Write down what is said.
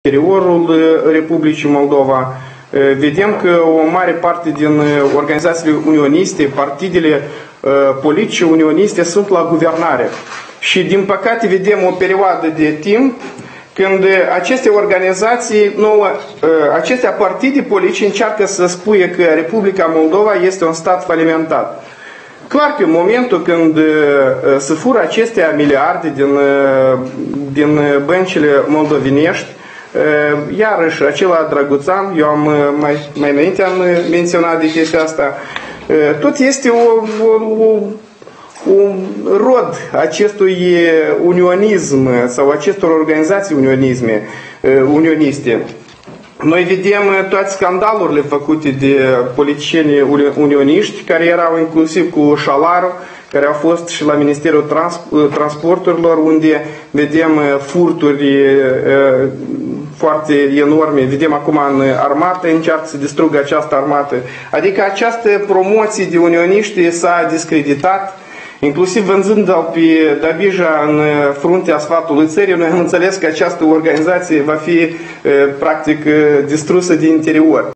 interiorul Republicii Moldova. Vedem că o mare parte din organizațiile unioniste, partidele politice unioniste sunt la guvernare. Și din păcate vedem o perioadă de timp când aceste organizații, aceste partide politice încearcă să spuie că Republica Moldova este un stat falimentat. Clar că în momentul când se fură acestea miliarde din băncile moldovenești, iarăși acela Drăguțan, eu mai înainte am menționat de chestia asta, tot este un rod acestui unionism sau acestor organizații unioniste. Noi vedem toate scandalurile făcute de politicieni unioniști, care erau inclusiv cu Șalaru, care au fost și la Ministerul Transporturilor, unde vedem furturi foarte enorme. Vedem acum în armată, încearcă să distrugă această armată. Adică această promoție de unioniști s-a discreditat, inclusiv vânzând-l pe Dabija în fruntea sfatului țării. Noi am înțeles că această organizație va fi practic distrusă din interior.